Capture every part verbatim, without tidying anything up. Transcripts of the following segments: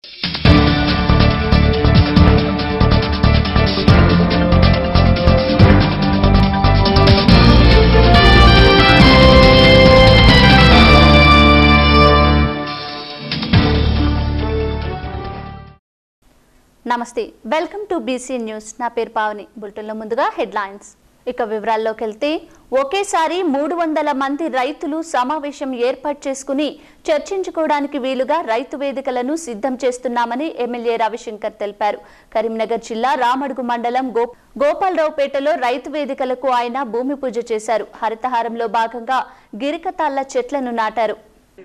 నమస్తే, welcome to BC news. నా పేరు పావని. బులెటిన్లో ముందుగా హెడ్లైన్స్. ఇక వివరాల్లోకి వెళ్తే, ఒకేసారి మూడు వందల మంది రైతులు సమావేశం ఏర్పాటు చేసుకుని చర్చించుకోవడానికి వీలుగా రైతు వేదికలను సిద్ధం చేస్తున్నామని ఎమ్మెల్యే రవిశంకర్ తెలిపారు. కరీంనగర్ జిల్లా రామడుగు మండలం గో గోపాలరావుపేటలో రైతు వేదికలకు ఆయన భూమి పూజ చేశారు. హరితహారంలో భాగంగా గిరికతాళ్ల చెట్లను నాటారు.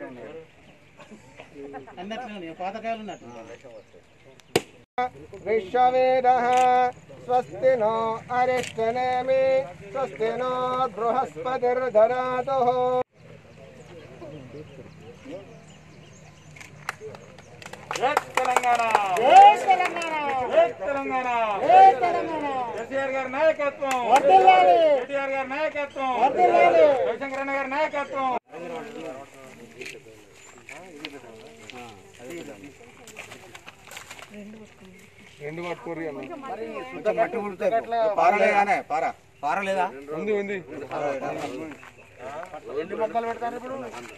विश्ववेदः स्वस्ति नो अरिष्टनेमि स्वस्ति नो बृहस्पतिर्दधातुः। जय तेलंगाना, जय तेलंगाना, जय तेलंगाना, जय तेलंगाना। केसीआर गाరి నాయకత్వం వర్ధిల్లాలి, కేటీఆర్ గారి నాయకత్వం వర్ధిల్లాలి, రవిశంకర్ అన్న గారి నాయకత్వం. రెండు పట్టుకోరు పారలేదా ఉంది ఉంది ఎన్ని మొక్కలు పెడతారు ఇప్పుడు?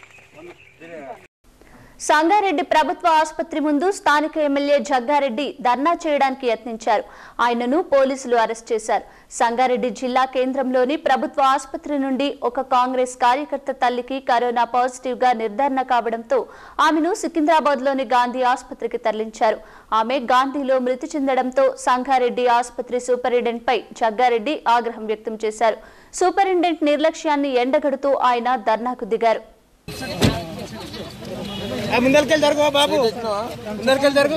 సంగారెడ్డి ప్రభుత్వ ఆసుపత్రి ముందు స్థానిక ఎమ్మెల్యే జగ్గారెడ్డి ధర్నా చేయడానికి యత్నించారు. ఆయనను పోలీసులు అరెస్ట్ చేశారు. సంగారెడ్డి జిల్లా కేంద్రంలోని ప్రభుత్వ ఆసుపత్రి నుండి ఒక కాంగ్రెస్ కార్యకర్త తల్లికి కరోనా పాజిటివ్ గా నిర్ధారణ కావడంతో ఆమెను సికింద్రాబాద్ లోని గాంధీ ఆసుపత్రికి తరలించారు. ఆమె గాంధీలో మృతి చెందడంతో సంగారెడ్డి ఆసుపత్రి సూపరింటెండెంట్ పై జగ్గారెడ్డి ఆగ్రహం వ్యక్తం చేశారు. సూపరింటెండెంట్ నిర్లక్ష్యాన్ని ఎండగడుతూ ఆయన ధర్నాకు దిగారు. ముందరికెళ్ళి జరుగు బాబు, ముందరికెళ్ళి జరుగు.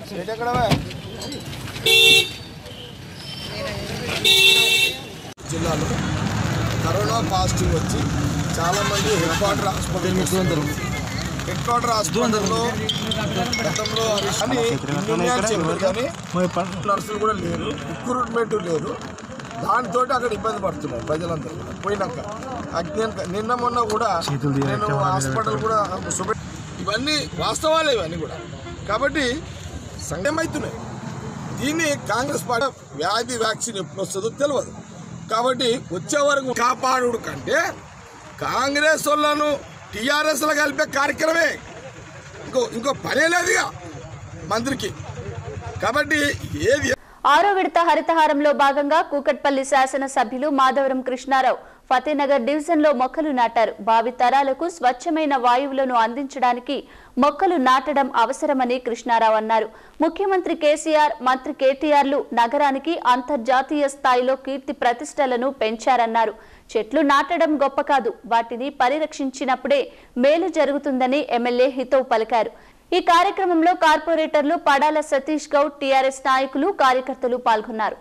జిల్లాలో కరోనా పాజిటివ్ వచ్చి చాలా మంది head quarter hospital head quarter హాస్పిటల్లో గతంలో కానీ నర్సులు కూడా లేరు, రిక్రూట్మెంట్ లేదు. దానితో అక్కడ ఇబ్బంది పడుతున్నారు ప్రజలందరూ కూడా. పోయినాక నిన్న మొన్న కూడా నేను హాస్పిటల్ కూడా ఇవన్నీ వాస్తవాలే, ఇవన్నీ కూడా. కాబట్టి సంఘమవుతున్నాయి. దీన్ని కాంగ్రెస్ పార్టీ వ్యాధి వ్యాక్సిన్ ఎప్పుడు వస్తుందో తెలియదు. కాబట్టి వచ్చే వరకు కాపాడు కంటే కాంగ్రెస్ వాళ్ళను టీఆర్ఎస్లో కలిపే కార్యక్రమే ఇంకో ఇంకో పనే లేదుగా మంత్రికి. కాబట్టి ఏది ఆరో విడత హరితహారంలో భాగంగా కూకట్పల్లి శాసనసభ్యులు మాధవరం కృష్ణారావు ఫతేనగర్ డివిజన్ లో మొక్కలు నాటారు. భావి తరాలకు స్వచ్ఛమైన వాయువులను అందించడానికి మొక్కలు నాటడం అవసరమని కృష్ణారావు అన్నారు. ముఖ్యమంత్రి కేసీఆర్, మంత్రి కేటీఆర్లు నగరానికి అంతర్జాతీయ స్థాయిలో కీర్తి ప్రతిష్టలను పెంచారన్నారు. చెట్లు నాటడం గొప్ప కాదు, వాటిని పరిరక్షించినప్పుడే మేలు జరుగుతుందని ఎమ్మెల్యే హితవు పలికారు. ఈ కార్యక్రమంలో కార్పొరేటర్లు పడాల సతీష్ గౌడ్, టీఆర్ఎస్ నాయకులు, కార్యకర్తలు పాల్గొన్నారు.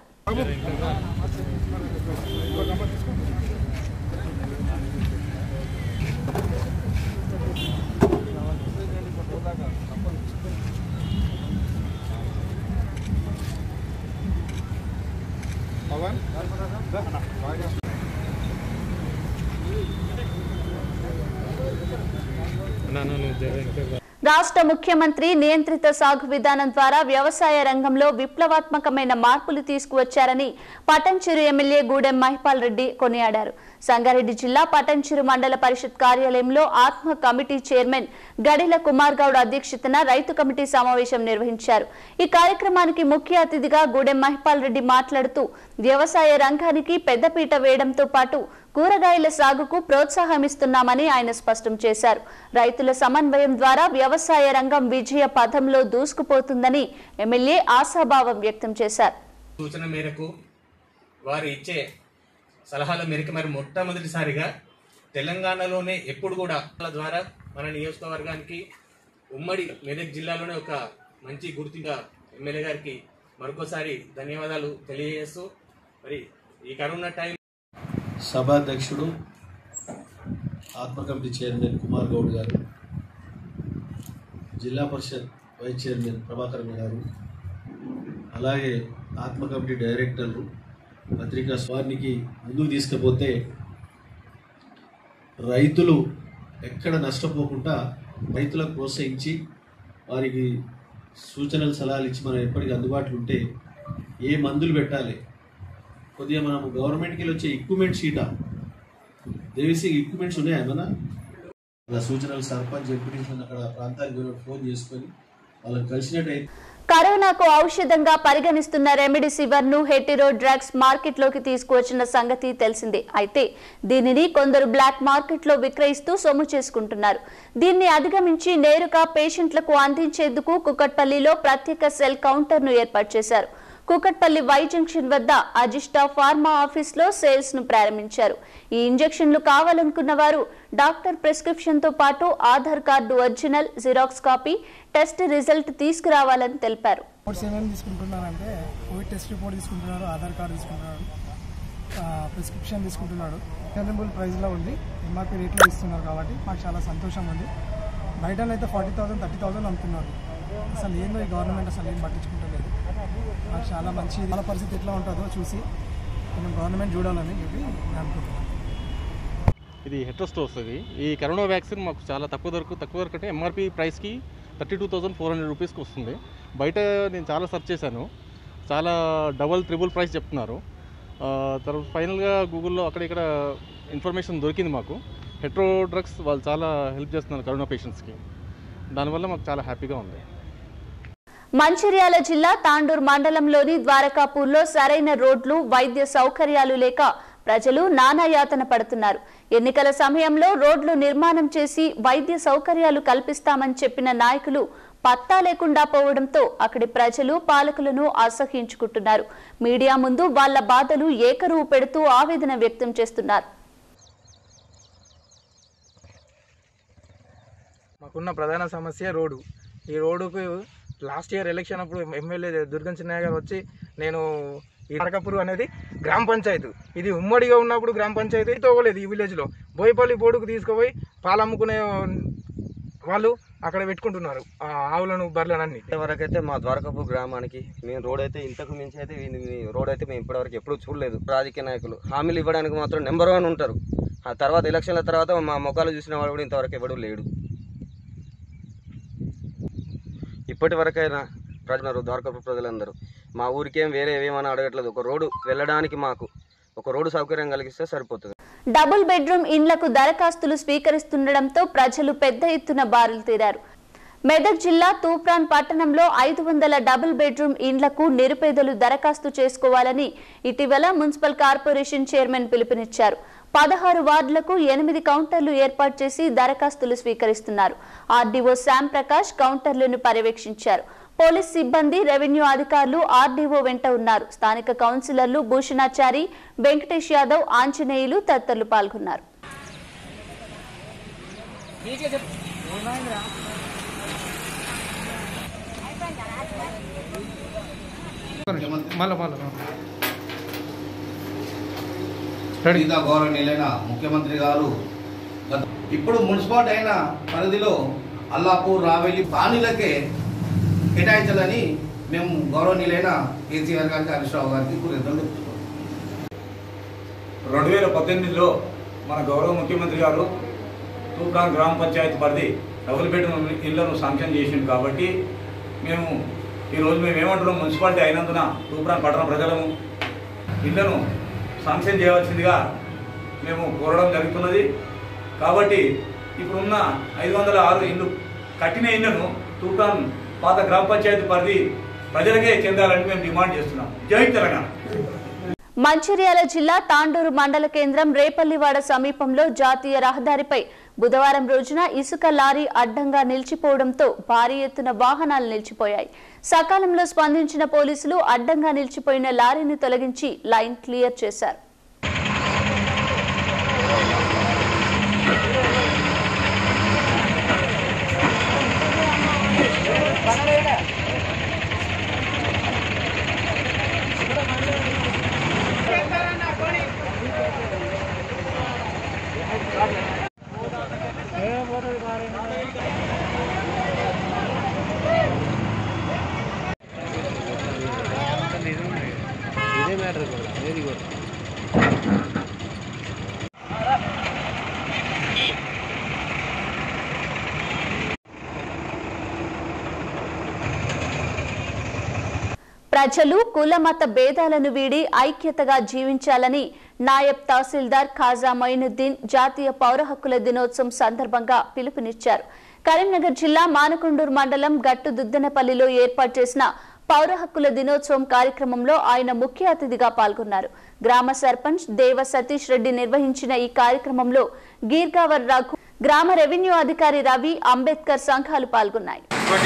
రాష్ట్ర ముఖ్యమంత్రి నియంత్రిత సాగు విధానం ద్వారా వ్యవసాయ రంగంలో విప్లవాత్మకమైన మార్పులు తీసుకువచ్చారని పటంచెరు ఎమ్మెల్యే గూడెం మహిపాల్ రెడ్డి కొనియాడారు. సంగారెడ్డి జిల్లా పటంచెరు మండల పరిషత్ కార్యాలయంలో ఆత్మ కమిటీ చైర్మన్ గడిల కుమార్ గౌడ్ అధ్యక్షతన రైతు కమిటీ సమావేశం నిర్వహించారు. ఈ కార్యక్రమానికి ముఖ్య అతిథిగా గూడెం మహిపాల్ రెడ్డి మాట్లాడుతూ వ్యవసాయ రంగానికి పెద్దపీట వేయడంతో పాటు కూరగాయల సాగుకు ప్రోత్సాహమిస్తున్నామని ఆయన స్పష్టం చేశారు. రైతుల సమన్వయం ద్వారా వ్యవసాయ రంగం విజయ పథంలో దూసుకుపోతుందని ఎమ్మెల్యే ఆశాభావం వ్యక్తం చేశారు. సూచన మేరకు వారు ఇచ్చే సలహాల మేరకు మరి మొట్టమొదటిసారిగా తెలంగాణలోనే ఎప్పుడు కూడా ద్వారా మన నియోజకవర్గానికి ఉమ్మడి మెదక్ జిల్లాలోనే ఒక మంచి గుర్తింపుగా ఎమ్మెల్యే గారికి మరొకసారి ధన్యవాదాలు తెలియజేస్తూ మరి ఈ కరోనా టైం సభాధ్యక్షుడు ఆత్మ కమిటీ చైర్మన్ కుమార్ గౌడ్ గారు, జిల్లా పరిషత్ వైస్ చైర్మన్ ప్రభాకర్ గారు, అలాగే ఆత్మ కమిటీ డైరెక్టర్లు పత్రికా స్వారికి ముందుకు తీసుకుపోతే రైతులు ఎక్కడ నష్టపోకుండా రైతులకు ప్రోత్సహించి వారికి సూచనలు సలహాలు ఇచ్చి మనం ఎప్పటికీ అందుబాటులో ఉంటే ఏ మందులు పెట్టాలి, కొద్దిగా మనం గవర్నమెంట్కి వెళ్ళి వచ్చే ఎక్విప్మెంట్ షీటా దేవిసి ఎక్విప్మెంట్స్ ఉన్నాయా ఏమన్నా అలా సూచనలు సర్పంచ్ ఎంపీటీసీలను అక్కడ ప్రాంతానికి ఫోన్ చేసుకొని వాళ్ళని కలిసినట్టయితే కరోనాకు ఔషధంగా పరిగణిస్తున్న రెమిడిసివర్ ను హెటిరో డ్రగ్స్ మార్కెట్ లోకి తీసుకువచ్చిన సంగతి తెలిసిందే. అయితే దీనిని కొందరు బ్లాక్ మార్కెట్ లో విక్రయిస్తూ సొమ్ము చేసుకుంటున్నారు. దీన్ని అధిగమించి నేరుగా పేషెంట్లకు అందించేందుకు కుకట్పల్లిలో ప్రత్యేక సెల్ కౌంటర్ ను ఏర్పాటు చేశారు. కుకట్పల్లి వై జంక్షన్ వద్ద అజిస్టా ఫార్మా ఆఫీస్ లో సేల్స్ ను ప్రారంభించారు. ఈ ఇంజెక్షన్లు కావాలనుకున్న వారు డాక్టర్ ప్రిస్క్రిప్షన్ తో పాటు Aadhaar card original, xerox copy, test result తీసుకురావాలని తెలిపారు. తీసుకుంటున్నారంటే కోవిడ్ టెస్ట్ రిపోర్ట్ తీసుకుంటున్నారు, ఆధార్ కార్డు తీసుకుంటున్నారు, ప్రిస్క్రిప్షన్ తీసుకుంటున్నాడు. రీజనబుల్ ప్రైస్లో ఉంది, ఎంఆర్పీ రేట్లో ఇస్తున్నారు కాబట్టి మాకు చాలా సంతోషం ఉంది. బయట అయితే ఫార్టీ థౌసండ్ థర్టీ థౌసండ్ అమ్ముతున్నారు. అసలు ఏందో ఈ గవర్నమెంట్ అసలు ఏం పట్టించుకుంటలేదు. మాకు చాలా మంచి వాళ్ళ పరిస్థితి ఎట్లా ఉంటుందో చూసి కొంచెం గవర్నమెంట్ చూడాలని చెప్పి నేను అనుకుంటున్నాను. ఇది హెట్రో స్టోర్స్. ఇది ఈ కరోనా వ్యాక్సిన్ మాకు చాలా తక్కువ ధరకు తక్కువ ధరకు అంటే ఎంఆర్పీ ప్రైస్కి thirty two thousand four hundred రూపీస్కి వస్తుంది. బయట నేను చాలా సెర్చ్ చేశాను, చాలా డబల్ త్రిబుల్ ప్రైస్ చెప్తున్నారు. తర్వాత ఫైనల్గా గూగుల్లో అక్కడ ఇక్కడ ఇన్ఫర్మేషన్ దొరికింది మాకు. హెట్రో డ్రగ్స్ వాళ్ళు చాలా హెల్ప్ చేస్తున్నారు కరోనా పేషెంట్స్కి. దానివల్ల మాకు చాలా హ్యాపీగా ఉంది. మంచిర్యాల జిల్లా తాండూర్ మండలంలోని ద్వారకాపూర్లో సరైన రోడ్లు, వైద్య సౌకర్యాలు లేక ప్రజలు నానాయాతన పడుతున్నారు. ఎన్నికల సమయంలో రోడ్లు నిర్మాణం చేసి వైద్య సౌకర్యాలు కల్పిస్తామని చెప్పిన నాయకులు పత్తా లేకుండా పోవడంతో అక్కడి ప్రజలు పాలకులను అసహ్యించుకుంటున్నారు. మీడియా ముందు వాళ్ల బాధలు ఏకరువు పెడుతూ ఆవేదన వ్యక్తం చేస్తున్నారు. మాకున్న ప్రధాన సమస్య రోడ్డు. ఈ రోడ్డుకు లాస్ట్ ఇయర్ ఎలక్షన్ అప్పుడు ఎమ్మెల్యే దుర్గం చిన్నయ్య గారు వచ్చి నేను ఈ ద్వారకాపూర్ అనేది గ్రామ పంచాయతీ, ఇది ఉమ్మడిగా ఉన్నప్పుడు గ్రామ పంచాయతీ తోగలేదు. ఈ విలేజ్లో బోయపల్లి బోర్డుకు తీసుకుపోయి పాలు అమ్ముకునే వాళ్ళు అక్కడ పెట్టుకుంటున్నారు ఆవులను, బర్రెలన్నీ. ఇంతవరకైతే మా ద్వారకాపూర్ గ్రామానికి మేము రోడ్ అయితే ఇంతకు మించి అయితే రోడ్ అయితే మేము ఇప్పటివరకు ఎప్పుడూ చూడలేదు. రాజకీయ నాయకులు హామీలు ఇవ్వడానికి మాత్రం నెంబర్ వన్ ఉంటారు. ఆ తర్వాత ఎలక్షన్ల తర్వాత మా ముఖాలు చూసిన వాడు కూడా ఇంతవరకు ఎవడూ లేడు. ఇప్పటి వరకైనా ప్రజలు ద్వారకాపూర్ ప్రజలందరూ మా ఊరికేం వేరే ఏమని అడగట్లేదు. ఒక రోడ్డు వెళ్ళడానికి మాకు ఒక రోడ్డు సౌకర్యం కలిగిస్తే సరిపోతుంది. డబుల్ బెడ్రూమ్ ఇండ్లకు దరఖాస్తులు స్వీకరిస్తుండటంతో ప్రజలు పెద్ద ఎత్తున బారులు తీరారు. మెదక్ జిల్లా తూప్రాన్ పట్టణంలో ఐదు వందల డబుల్ బెడ్రూమ్ ఇండ్లకు నిరుపేదలు దరఖాస్తు చేసుకోవాలని ఇటీవల మున్సిపల్ కార్పొరేషన్ చైర్మన్ పిలుపునిచ్చారు. పదహారు వార్డులకు ఎనిమిది కౌంటర్లు ఏర్పాటు చేసి దరఖాస్తులు స్వీకరిస్తున్నారు. ఆర్డీఓ శ్యామ్ ప్రకాష్ కౌంటర్లను పర్యవేక్షించారు. పోలీస్ సిబ్బంది, రెవెన్యూ అధికారులు ఆర్డీఓ వెంట ఉన్నారు. స్థానిక కౌన్సిలర్లు భూషణాచారి, వెంకటేష్ యాదవ్, ఆంజనేయులు తదితరులు పాల్గొన్నారు. గౌరవనీయులైన ముఖ్యమంత్రి గారు ఇప్పుడు మున్సిపాలిటీ అయిన పరిధిలో అల్లాపూర్, రావెల్లి పానీలకే కేటాయించాలని మేము గౌరవనీయులైన కేసీఆర్ గారికి, హరీష్ రావు గారికి కృతజ్ఞతలు చెప్తున్నాం. రెండు వేల పద్దెనిమిదిలో మన గౌరవ ముఖ్యమంత్రి గారు తూప్రాన్ గ్రామ పంచాయతీ పరిధి డబుల్ బెడ్రూమ్ ఇళ్లను శాంక్షన్ చేసింది. కాబట్టి మేము ఈరోజు మేము ఏమంటున్నాం, మున్సిపాలిటీ అయినందున తూప్రాన్ పట్టణ ప్రజలను ఇళ్లను శాంక్షన్ చేయవలసిందిగా మేము కోరడం జరుగుతున్నది. కాబట్టి ఇప్పుడున్న ఐదు వందల ఆరు ఇళ్ళు కట్టిన ఇళ్లను తూప్రాన్ పాత గ్రామ పంచాయతీ పరిధి ప్రజలకే చెందాలని మేము డిమాండ్ చేస్తున్నాం. జై తెలంగాణ. మంచిర్యాల జిల్లా తాండూరు మండల కేంద్రం రేపల్లివాడ సమీపంలో జాతీయ రహదారిపై బుధవారం రోజున ఇసుక లారీ అడ్డంగా నిలిచిపోవడంతో భారీ ఎత్తున వాహనాలు నిలిచిపోయాయి. సకాలంలో స్పందించిన పోలీసులు అడ్డంగా నిలిచిపోయిన లారీని తొలగించి లైన్ క్లియర్ చేశారు. ఇదే మ్యాటర్ వెరీ గుడ్. ప్రజలు కుల మత భేదాలను వీడి ఐక్యతగా జీవించాలని నాయబ్ తహసీల్దార్ ఖాజా మొయినుద్దీన్ జాతీయ పౌర హక్కుల దినోత్సవం సందర్భంగా పిలుపునిచ్చారు. కరీంనగర్ జిల్లా మానకొండూరు మండలం గట్టు దుద్దనపల్లిలో ఏర్పాటు చేసిన పౌర హక్కుల దినోత్సవం కార్యక్రమంలో ఆయన ముఖ్య అతిథిగా పాల్గొన్నారు. గ్రామ సర్పంచ్ దేవ సతీష్ రెడ్డి నిర్వహించిన ఈ కార్యక్రమంలో గీర్గావర్ రఘు, గ్రామ రెవెన్యూ అధికారి రవి, అంబేద్కర్ సంఘాలు పాల్గొన్నాయి.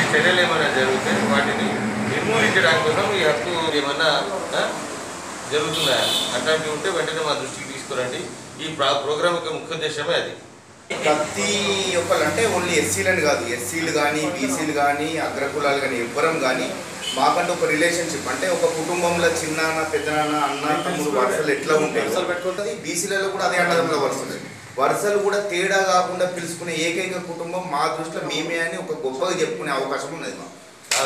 నిర్మూలించడానికి కోసం ఈ హక్కు ఏమన్నా జరుగుతుందా అట్లాంటివి ఉంటే వెంటనే మా దృష్టికి తీసుకురండి. ఈ ప్రోగ్రామ్ యొక్క ముఖ్య ఉద్దేశమే అది. ప్రతి ఒక్కరు అంటే ఓన్లీ ఎస్సీలను కాదు, ఎస్సీలు కానీ బీసీలు కానీ అగ్రకులాలు కానీ ఎవ్వరం కానీ మాకంటే ఒక రిలేషన్షిప్ అంటే ఒక కుటుంబంలో చిన్నాన్న పెద్దనాన్న అన్న తమ్ముడు వరుసలు ఎట్లా ఉంటాయి వరుసలు పెట్టుకుంటుంది. బీసీలలో కూడా అదే అన్నదమ్ముల వరుసలు వరుసలు కూడా తేడా కాకుండా పిలుచుకునే ఏకైక కుటుంబం మా దృష్టిలో మేమే అని ఒక గొప్పగా చెప్పుకునే అవకాశం ఉన్నది. మా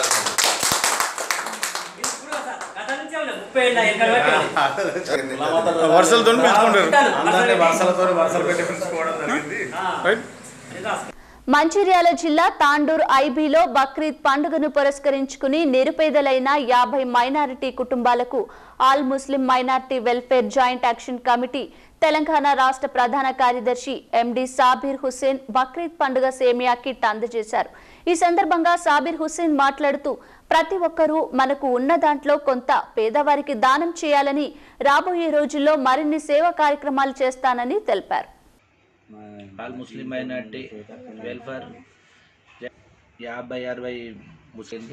మంచిర్యాల జిల్లా తాండూర్ ఐబీలో బక్రీద్ పండుగను పురస్కరించుకుని నిరుపేదలైన యాభై మైనారిటీ కుటుంబాలకు all Muslim minority welfare joint action committee Telangana రాష్ట్ర ప్రధాన కార్యదర్శి ఎండి సాబిర్ హుస్సేన్ బక్రీద్ పండుగ సేమియా కిట్ అందజేశారు. ఈ సందర్భంగా సాబిర్ హుస్సేన్ మాట్లాడుతూ ప్రతి ఒక్కరూ మనకు ఉన్న దాంట్లో కొంత పేదవారికి దానం చేయాలని, రాబోయే రోజుల్లో మరిన్ని సేవా కార్యక్రమాలు చేస్తానని తెలిపారు. ఆల్ ముస్లిం మైనారిటీ వెల్ఫేర్ యాభై అరవై ముస్లింలు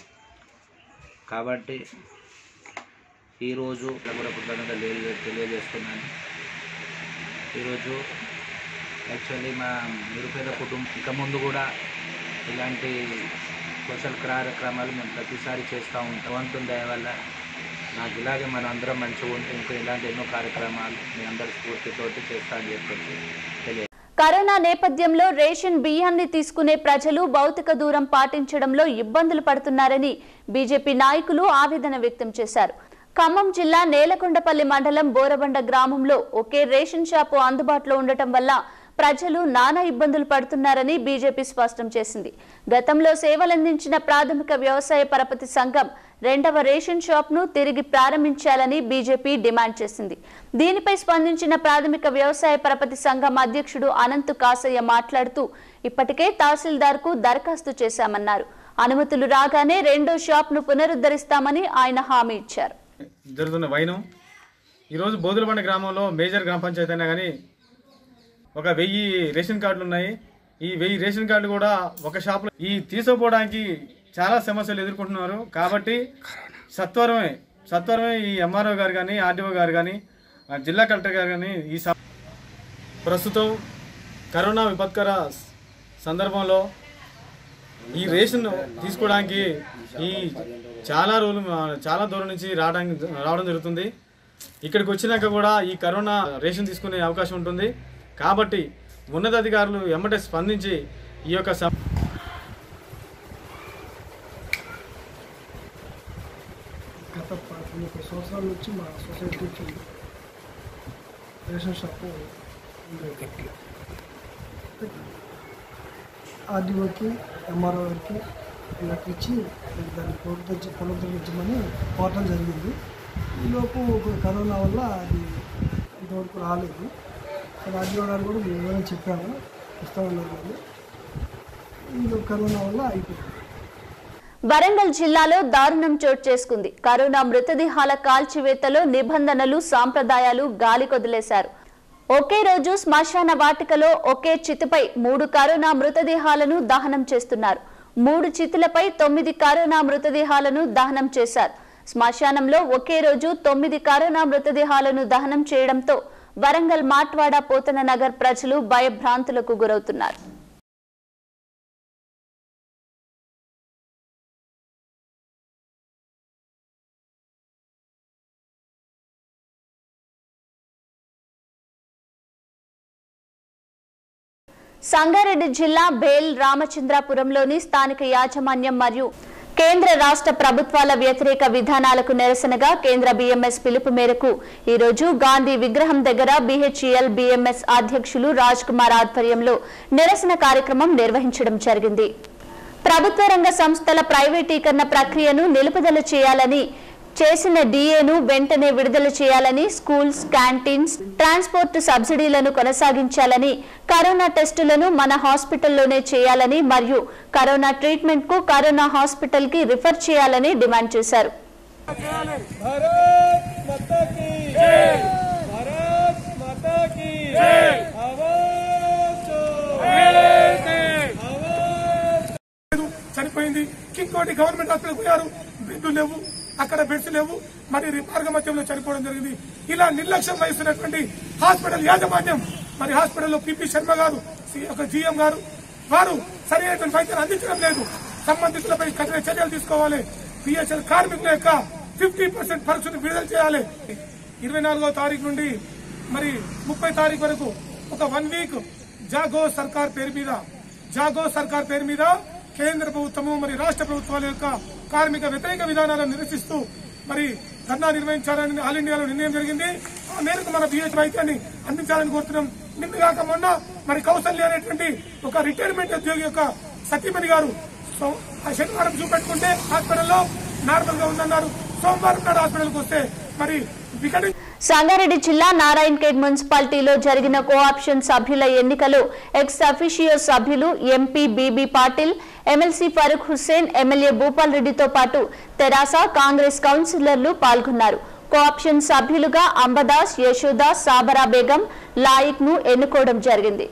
కాబట్టి ఈరోజు కూడా కృతజ్ఞత తెలియజేస్తున్నాను. ఈరోజు యాక్చువల్లీ మా నిరుపేద కుటుంబం ఇక ముందు కూడా ఇలాంటి సోషల్ కార్యక్రమాలు మేము ప్రతిసారి చేస్తూ ఉంటాం. వంతుని దయ వల్ల నాకు ఇలాగే మనం అందరం మంచిగా ఉంటే ఇంకా ఇలాంటి ఎన్నో కార్యక్రమాలు మీ అందరి స్ఫూర్తితోటి చేస్తా అని చెప్పేసి తెలియదు. కరోనా నేపథ్యంలో రేషన్ బియ్యాన్ని తీసుకునే ప్రజలు భౌతిక దూరం పాటించడంలో ఇబ్బందులు పడుతున్నారని బీజేపీ నాయకులు ఆవేదన వ్యక్తం చేశారు. ఖమ్మం జిల్లా నేలకొండపల్లి మండలం బోరబండ గ్రామంలో ఒకే రేషన్ షాపు అందుబాటులో ఉండటం వల్ల ప్రజలు నానా ఇబ్బందులు పడుతున్నారని బీజేపీ స్పష్టం చేసింది. గతంలో సేవలందించిన ప్రాథమిక వ్యవసాయ పరపతి సంఘం రెండవ రేషన్ షాప్ ను తిరిగి ప్రారంభించాలని బీజేపీ డిమాండ్ చేసింది. దీనిపై స్పందించిన ప్రాథమిక వ్యవసాయ పరపతి సంఘం అధ్యక్షుడు అనంతు కాసయ్య మాట్లాడుతూ ఇప్పటికే తహసీల్దార్ కు దరఖాస్తు చేశామన్నారు. అనుమతులు రాగానే రెండో షాప్ ను పునరుద్ధరిస్తామని ఆయన హామీ ఇచ్చారు. జరుగుతున్న వైనం ఈరోజు బోదులబండ గ్రామంలో మేజర్ గ్రామ పంచాయతీ అయినా కానీ ఒక వెయ్యి రేషన్ కార్డులు ఉన్నాయి. ఈ వెయ్యి రేషన్ కార్డులు కూడా ఒక షాప్లో ఈ తీసుకుపోవడానికి చాలా సమస్యలు ఎదుర్కొంటున్నారు. కాబట్టి సత్వరమే సత్వరమే ఈ ఎంఆర్ఓ గారు కానీ ఆర్డీఓ గారు కానీ జిల్లా కలెక్టర్ గారు కానీ ఈ ప్రస్తుతం కరోనా విపత్కర సందర్భంలో ఈ రేషన్ తీసుకోవడానికి ఈ చాలా రోజులు చాలా దూరం నుంచి రావడానికి రావడం జరుగుతుంది. ఇక్కడికి వచ్చినాక కూడా ఈ కరోనా రేషన్ తీసుకునే అవకాశం ఉంటుంది. కాబట్టి ఉన్నతాధికారులు ఎమ్మటే స్పందించి ఈ యొక్క గత ముప్పై సంవత్సరాల నుంచి మా సొసైటీకి రేషన్ షాపు ఆర్డీఓకి ఎంఆర్ఓ గారికి వీళ్ళకి ఇచ్చి దాన్ని పునరుద్ధరించి పునరుద్ధరించమని కోరడం జరిగింది. ఈలోపు కరోనా వల్ల అది ఇంతవరకు రాలేదు. ఆర్డీఓ గారు కూడా మేము ఏమైనా చెప్పాము ఇస్తామన్నారు. ఈలోపు కరోనా వల్ల అయిపోయింది. వరంగల్ జిల్లాలో దారుణం చోటు చేసుకుంది. కరోనా మృతదేహాల కాల్చివేతలో నిబంధనలు సాంప్రదాయాలు గాలి కొదిలేశారు. ఒకే రోజు శ్మశాన వాటికలో ఒకే చితిపై మూడు కరోనా మృతదేహాలను దహనం చేస్తున్నారు. మూడు చితులపై తొమ్మిది కరోనా మృతదేహాలను దహనం చేశారు. శ్మశానంలో ఒకే రోజు తొమ్మిది కరోనా మృతదేహాలను దహనం చేయడంతో వరంగల్ మాట్వాడ పోతన నగర్ ప్రజలు భయభ్రాంతులకు గురవుతున్నారు. సంగారెడ్డి జిల్లా బేల్ రామచంద్రాపురంలోని స్థానిక యాజమాన్యం మరియు కేంద్ర రాష్ట్ర ప్రభుత్వాల వ్యతిరేక విధానాలకు నిరసనగా కేంద్ర బీఎంఎస్ పిలుపు మేరకు ఈ రోజు గాంధీ విగ్రహం దగ్గర బీహెచ్ఈఎల్ బీఎంఎస్ అధ్యక్షులు రాజ్ కుమార్ ఆధ్వర్యంలో నిరసన కార్యక్రమం నిర్వహించడం జరిగింది. ప్రభుత్వ రంగ సంస్థల ప్రైవేటీకరణ ప్రక్రియను నిలుపుదల చేయాలని చేసిన డీఏను వెంటనే విడుదల చేయాలని, స్కూల్స్, క్యాంటీన్స్, ట్రాన్స్పోర్ట్ సబ్సిడీలను కొనసాగించాలని, కరోనా టెస్టులను మన హాస్పిటల్లోనే చేయాలని మరియు కరోనా ట్రీట్మెంట్ కు కరోనా హాస్పిటల్ కి రిఫర్ చేయాలని డిమాండ్ చేశారు. చనిపోయింది. ఇంకోటి గవర్నమెంట్ హాస్పిటల్ పోయారు, బెడ్లు లేవు, అక్కడ బెడ్స్ లేవు, మరి మార్గ మధ్యంలో చనిపోవడం జరిగింది. ఇలా నిర్లక్ష్యం వహిస్తున్నటువంటి హాస్పిటల్ యాజమాన్యం, మరి హాస్పిటల్లో పిపి శర్మ గారు, ఒక జీఎం గారు, వారు సరైనటువంటి వైద్యం అందించడం లేదు. సంబంధితులపై కఠిన చర్యలు తీసుకోవాలి. పిహెచ్ఎల్ కార్మికుల యొక్క ఫిఫ్టీ పర్సెంట్ పరీక్షను విడుదల చేయాలి. ఇరవై నాలుగో తారీఖు నుండి మరి ముప్పై తారీఖు వరకు ఒక వన్ వీక్ జాగో సర్కార్ పేరు మీద జాగో సర్కార్ పేరు మీద కేంద్ర ప్రభుత్వము మరి రాష్ట్ర ప్రభుత్వాల యొక్క కార్మిక వ్యతిరేక విధానాలను నిరసిస్తూ మరి ధర్నా నిర్వహించాలని ఆల్ ఇండియాలో నిర్ణయం జరిగింది. ఆ మేరకు మన బిహెచ్ వైద్యాన్ని అందించాలని కోరుతున్నాం. నిన్నగాక మొన్న మరి కౌశల్య అనేటువంటి ఒక రిటైర్మెంట్ ఉద్యోగి యొక్క సతీమణి గారు శనివారం చూపెట్టుకుంటే హాస్పిటల్లో నార్మల్ గా ఉందన్నారు. సోమవారం నాడు హాస్పిటల్కి వస్తే మరి వికటి సంగారెడ్డి జిల్లా నారాయణఖేడ్ మున్సిపాలిటీలో జరిగిన కోఆప్షన్ సభ్యుల ఎన్నికలో ఎక్స్ అఫిషియో సభ్యులు MP BB Patil, MLC Farooq Hussain, MLA Bhupal రెడ్డితో పాటు తెరాస, కాంగ్రెస్ కౌన్సిలర్లు పాల్గొన్నారు. కోఆప్షన్ సభ్యులుగా అంబదాస్, యశోద, సాబరా బేగం, లాయిక్ ను ఎన్నుకోవడం జరిగింది.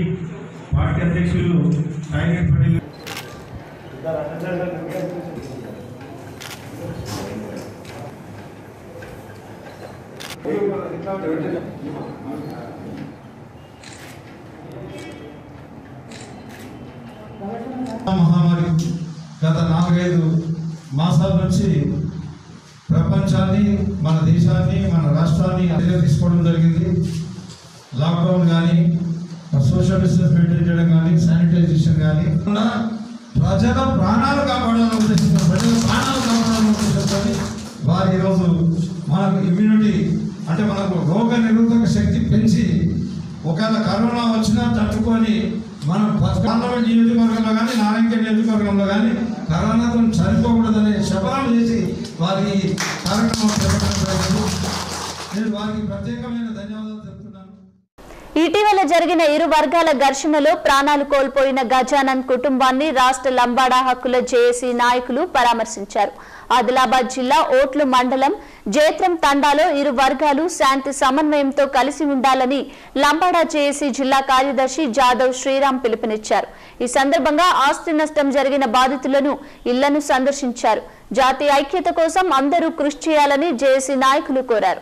మహామారి గత నాలుగైదు మాసాల నుంచి ప్రపంచాన్ని, మన దేశాన్ని, మన రాష్ట్రాన్ని అదిగా తీసుకోవడం జరిగింది. లాక్డౌన్ కానీ, సోషల్ డిస్టెన్స్ మెయింటైన్ చేయడం కానీ, శానిటైజేషన్ కానీ, ప్రజల ప్రాణాలు కాపాడాలని ఉద్దేశించిన ప్రజల ప్రాణాలు కాపాడాలని ఉద్దేశించి వారు ఈరోజు మనకు ఇమ్యూనిటీ అంటే మనకు రోగ నిరోధక శక్తి పెంచి ఒకవేళ కరోనా వచ్చినా తట్టుకొని మనం పార్లమెంట్ నియోజకవర్గంలో కానీ, నారాయణఖేడ్ నియోజకవర్గంలో కానీ కరోనాతో చనిపోకూడదనే శపథం చేసి వారికి కార్యక్రమం చేపట్టడం నేను వారికి ప్రత్యేకమైన ధన్యవాదాలు చెప్తున్నాను. ఇటీవల జరిగిన ఇరు వర్గాల ఘర్షణలో ప్రాణాలు కోల్పోయిన గజానంద్ కుటుంబాన్ని రాష్ట్ర లంబాడా హక్కుల జేఏసీ నాయకులు పరామర్శించారు. ఆదిలాబాద్ జిల్లా ఓట్లు మండలం జేత్రం తండాలో ఇరు వర్గాలు శాంతి సమన్వయంతో కలిసి ఉండాలని లంబాడా జేఏసీ జిల్లా కార్యదర్శి జాదవ్ శ్రీరామ్ పిలుపునిచ్చారు. ఈ సందర్భంగా ఆస్తి నష్టం జరిగిన బాధితులను ఇళ్లను సందర్శించారు. జాతీయ ఐక్యత కోసం అందరూ కృషి చేయాలని జేఏసీ నాయకులు కోరారు.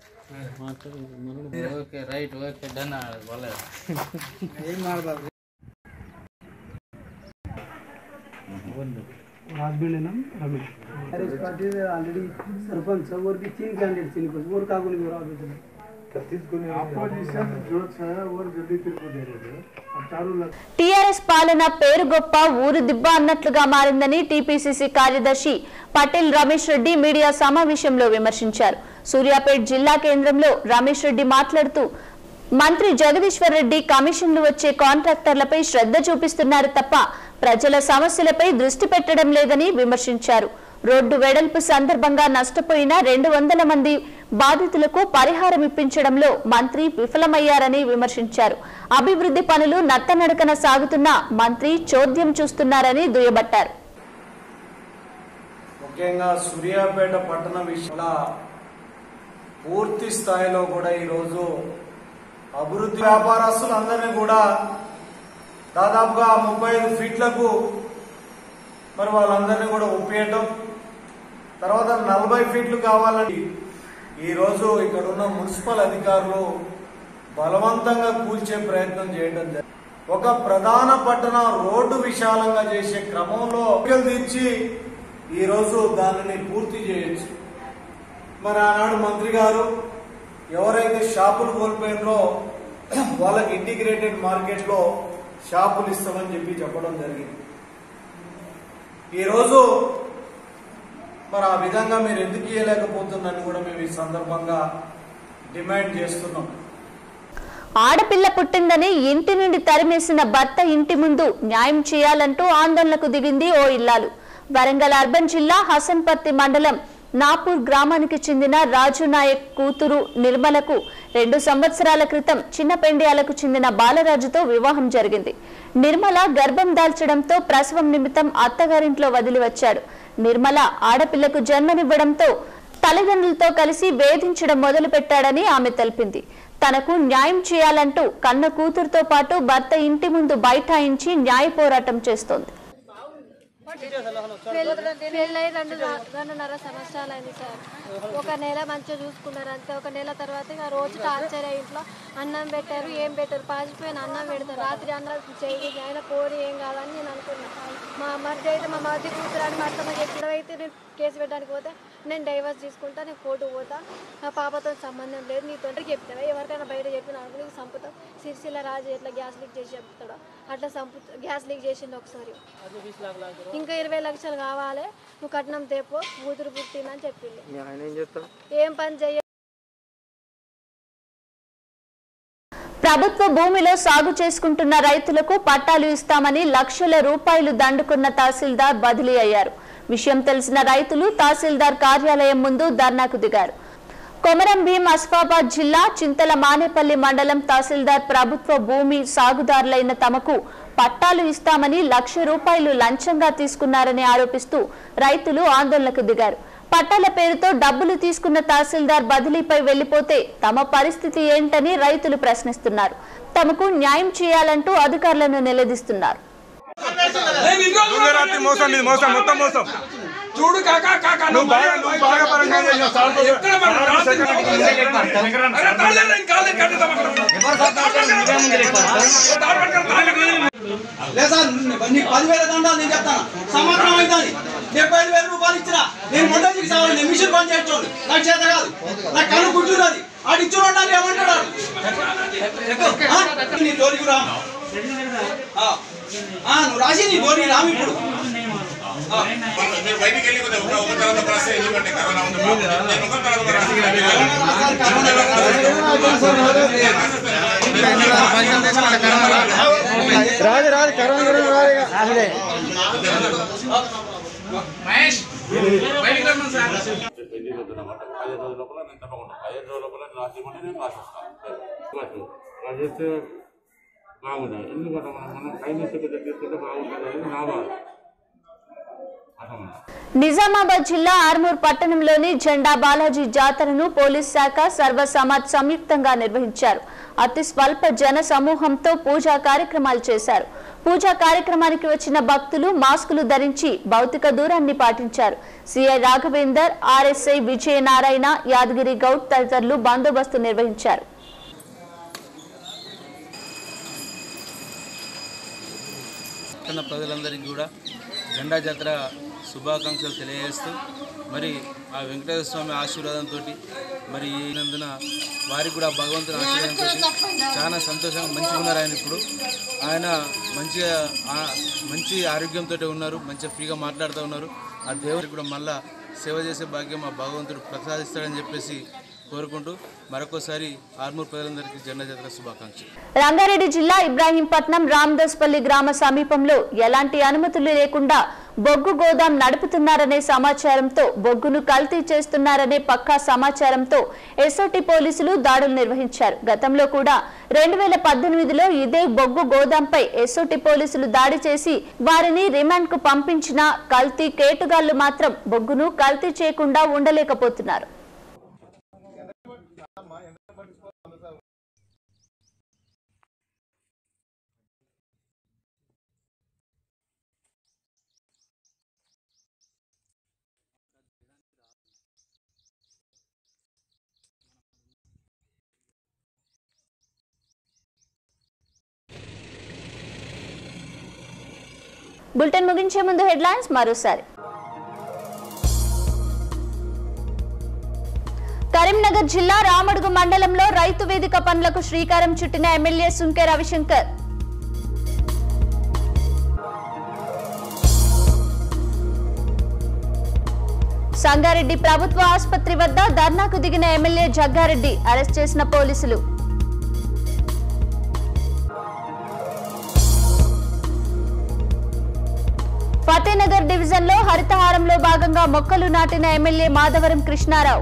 ఓకే రైట్ ఓకే డన్ వాళ్ళ हस्बैंड है नाम रमेश अरे पार्टी में ऑलरेडी सरपंच सब और भी तीन कैंडिडेट थी कुछ और कागज में रहा है छत्तीसगढ़ अपोजिशन जो है और जल्दी फिर को दे रहे हैं अब चारों लग టీఆర్ఎస్ పాలన పేరు గొప్ప ఊరు దిబ్బ అన్నట్లుగా మారిందని టీపీసీసీ కార్యదర్శి పటేల్ రమేష్ రెడ్డి మీడియా సమావేశంలో విమర్శించారు. సూర్యాపేట జిల్లా కేంద్రంలో రమేష్ రెడ్డి మాట్లాడుతూ మంత్రి జగదీశ్వర్ రెడ్డి కమిషన్లు వచ్చే కాంట్రాక్టర్లపై శ్రద్ధ చూపిస్తున్నారు తప్ప ప్రజల సమస్యలపై దృష్టి పెట్టడం లేదని విమర్శించారు. రోడ్డు వెడల్పు సందర్భంగా నష్టపోయిన రెండు వందల మంది బాధితులకు పరిహారం ఇప్పించడంలో మంత్రి విఫలమయ్యారని విమర్శించారు. అభివృద్ధి పనులు నత్తనడకన సాగుతున్న మంత్రి చోద్యం చూస్తున్నారని దుయ్యబట్టారు. ముఖ్యంగా సూర్యాపేట పట్టణ విషయంలో పూర్తి స్థాయిలో కూడా ఈరోజు అభివృద్ధి వ్యాపారస్తులందరినీ కూడా దాదాపుగా ముప్పై ఐదు ఫీట్లకు మరి వాళ్ళందరినీ కూడా ఒప్పియటం, తర్వాత నలభై ఫీట్లు కావాలని ఈరోజు ఇక్కడ ఉన్న మున్సిపల్ అధికారులు బలవంతంగా కూల్చే ప్రయత్నం చేయడం జరిగింది. ఒక ప్రధాన పట్టణ రోడ్డు విశాలంగా చేసే క్రమంలో తీర్చి ఈరోజు దానిని పూర్తి చేయొచ్చు. మరి ఆనాడు మంత్రి గారు ఎవరైతే షాపులు కోల్పోయినో వాళ్ళకి ఇంటిగ్రేటెడ్ మార్కెట్లో షాపులు ఇస్తామని చెప్పి చెప్పడం జరిగింది. ఈరోజు మరి ఆ విధంగా మీరు ఎందుకు ఇవ్వలేకపోతున్నారని కూడా మేము ఈ సందర్భంగా డిమాండ్ చేస్తున్నాం. ఆడపిల్ల పుట్టిందని ఇంటి నుండి తరిమేసిన భర్త ఇంటి ముందు న్యాయం చేయాలంటూ ఆందోళనకు దిగింది ఓ ఇల్లాలు. వరంగల్ అర్బన్ జిల్లా హసన్పర్తి మండలం నాపూర్ గ్రామానికి చెందిన రాజు నాయక్ కూతురు నిర్మలకు రెండు సంవత్సరాల క్రితం చిన్న పెండ్యాలకు చెందిన బాలరాజుతో వివాహం జరిగింది. నిర్మల గర్భం దాల్చడంతో ప్రసవం నిమిత్తం అత్తగారింట్లో వదిలి వచ్చాడు. నిర్మల ఆడపిల్లకు జన్మనివ్వడంతో తల్లిదండ్రులతో కలిసి వేధించడం మొదలుపెట్టాడని ఆమె తెలిపింది. తనకు న్యాయం చేయాలంటూ కన్న కూతురుతో పాటు భర్త ఇంటి ముందు బైఠాయించి న్యాయ పోరాటం చేస్తోంది. పెళ్ళై రెండు రెండున్నర సంవత్సరాలు అయింది సార్. ఒక నెల మంచిగా చూసుకున్నారు అంతే. ఒక నెల తర్వాత ఇక రోజు టార్చర్ ఇంట్లో అన్నం పెట్టారు, ఏం పెట్టారు, పాసిపోయిన అన్నం పెడతారు. రాత్రి అన్నం చేయి ఆయన కోరి ఏం కాదని నేను అనుకున్నాను. మా మరిది అయితే మా మరిది కూతురు అని మాట్లాడి ఎప్పుడైతే నేను కేసు పెట్టడానికి పోతే నేను డైవర్స్ తీసుకుంటా, నేను కోర్టుకు పోతా, నా పాపతో సంబంధం లేదు, నీతో చెప్తావా ఎవరికైనా బయట చెప్పిన అనుకుని నీకు సంపుతాం. సిరిసిల్ల రాజు ఎట్లా గ్యాస్ లీక్ చేసి చెప్తాడో అట్లా సంపు గ్యాస్ లీక్ చేసింది ఒకసారి. ఇంకా ఇరవై లక్షలు కావాలి, నువ్వు కట్నం తేపో, కూతురు పుట్టిందని చెప్పింది. ఏం పని చెయ్య. ప్రభుత్వ భూమిలో సాగు చేసుకుంటున్న రైతులకు పట్టాలు ఇస్తామని లక్షల రూపాయలు దండుకున్న తహసీల్దార్ బదిలీ అయ్యారు. విషయం తెలిసిన రైతులు తహసీల్దార్ కార్యాలయం ముందు ధర్నాకు దిగారు. కొమరం భీం ఆసిఫాబాద్ జిల్లా చింతల మానేపల్లి మండలం తహసీల్దార్ ప్రభుత్వ భూమి సాగుదారులైన తమకు పట్టాలు ఇస్తామని లక్ష రూపాయలు లంచంగా తీసుకున్నారని ఆరోపిస్తూ రైతులు ఆందోళనకు దిగారు. పట్టాల పేరుతో డబ్బులు తీసుకున్న తహసీల్దార్ బదిలీపై వెళ్లిపోతే తమ పరిస్థితి ఏంటని రైతులు ప్రశ్నిస్తున్నారు. తమకు న్యాయం చేయాలంటూ అధికారులను నిలదీస్తున్నారు. చూడు కాకా కాకా నువ్వు బాగా నువ్వు బాగా పరంగా చేసావు సాల్తో ఎక్కడ మన సెకండ్ లేదా నీకు పదివేల దండాలు నేను చెప్తాను. సంవత్సరం అవుతుంది, డెబ్బై ఐదు వేల రూపాయలు ఇచ్చినా నేను మొండకి సావాలి, నేను మిషన్ పని చేస్తాను, నాకు చేత కాదు, నాకు కళ్ళు గుర్తున్నది. ఆడు ఇచ్చిన ఉండాలి ఏమంటాడు నీ జోలికి రా, నువ్వు రాసి నీ జోలికి రాము. ఇప్పుడు బయటికి వెళ్ళి ఒక తర్వాత రాస్తే ఎందుకంటే కరోనా ఉంది. రాదు రాదు కరోనా రాదు. మహేష్ బయటికి రమ్మను సార్. ఐదు రోజుల లోపల నేను తప్పకుండా ఐదు రోజుల లోపల రాసి ఇవ్వండి, నేను రాసిస్తాను. రాసిస్తే బాగుంది. ఎందుకంటే మనం మనం ఫైనాన్స్ తీసుకుంటే బాగుంటుంది నా బాధ. నిజామాబాద్ జిల్లా ఆర్మూర్ పట్టణంలోని జెండా బాలాజీ జాతరను పోలీస్ శాఖ సర్వ సమాజ్ సంయుక్తంగా నిర్వహించారు. అతి స్వల్ప జన సమూహంతో పూజా కార్యక్రమాలు చేశారు. పూజా కార్యక్రమానికి వచ్చిన భక్తులు మాస్కులు ధరించి భౌతిక దూరాన్ని పాటించారు. సిఐ రాఘవేందర్, ఆర్ఎస్ఐ విజయనారాయణ, యాదగిరి గౌడ్ తదితరులు బందోబస్తు నిర్వహించారు. ప్రజలందరికీ కూడా జెండా జాతర శుభాకాంక్షలు తెలియజేస్తూ మరి ఆ వెంకటేశ్వర స్వామి ఆశీర్వాదంతో మరి ఈనందున వారికి కూడా భగవంతుని ఆశీర్వాదంతో చాలా సంతోషంగా మంచిగా ఉన్నారు. ఆయన ఇప్పుడు ఆయన మంచిగా మంచి ఆరోగ్యంతో ఉన్నారు, మంచిగా ఫ్రీగా మాట్లాడుతూ ఉన్నారు. ఆ దేవుడికి కూడా మళ్ళా సేవ చేసే భాగ్యం ఆ భగవంతుడు ప్రసాదిస్తాడని చెప్పేసి కోరుకుంటూ మరొకసారి ఆర్మూర్ ప్రజలందరికీ జెండా జాతర శుభాకాంక్షలు. రంగారెడ్డి జిల్లా ఇబ్రాహీంపట్నం రామదాస్పల్లి గ్రామ సమీపంలో ఎలాంటి అనుమతులు లేకుండా బొగ్గు గోదాం నడుపుతున్నారనే సమాచారంతో బొగ్గును కల్తీ చేస్తున్నారనే పక్కా సమాచారంతో ఎస్ఓటి పోలీసులు దాడులు నిర్వహించారు. గతంలో కూడా రెండు వేల పద్దెనిమిదిలో ఇదే బొగ్గు గోదాంపై ఎస్ఓటి పోలీసులు దాడి చేసి వారిని రిమాండ్ కు పంపించిన కల్తీ కేటుగాళ్లు మాత్రం బొగ్గును కల్తీ చేయకుండా ఉండలేకపోతున్నారు. బులెటిన్ ముగించే ముందు హెడ్లైన్స్ మరోసారి. కరీంనగర్ జిల్లా రామడుగు మండలంలో రైతు వేదిక పనులకు శ్రీకారం చుట్టిన ఎమ్మెల్యే సుంకె రవిశంకర్. సంగారెడ్డి ప్రభుత్వ ఆసుపత్రి వద్ద ధర్నాకు దిగిన ఎమ్మెల్యే జగ్గారెడ్డి అరెస్ట్ చేసిన పోలీసులు. విజయనగర్ డివిజన్లో హరితహారంలో భాగంగా మొక్కలు నాటిన ఎమ్మెల్యే మాధవరం కృష్ణారావు.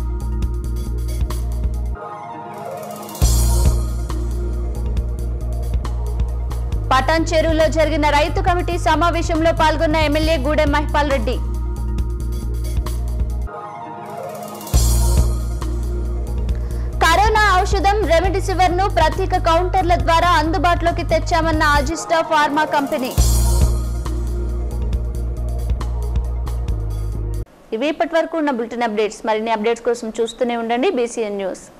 పటాన్ చెరువులో జరిగిన రైతు కమిటీ సమావేశంలో పాల్గొన్న ఎమ్మెల్యే గూడెం మహిపాల్ రెడ్డి. కరోనా ఔషధం రెమిడిసివిర్ ను ప్రత్యేక కౌంటర్ల ద్వారా అందుబాటులోకి తెచ్చామన్న అజిస్టా ఫార్మా కంపెనీ. ఇవి ఇప్పటి వరకు ఉన్న బులెటిన్ అప్డేట్స్. మరిన్ని అప్డేట్స్ కోసం చూస్తూనే ఉండండి బీసీఎన్ న్యూస్.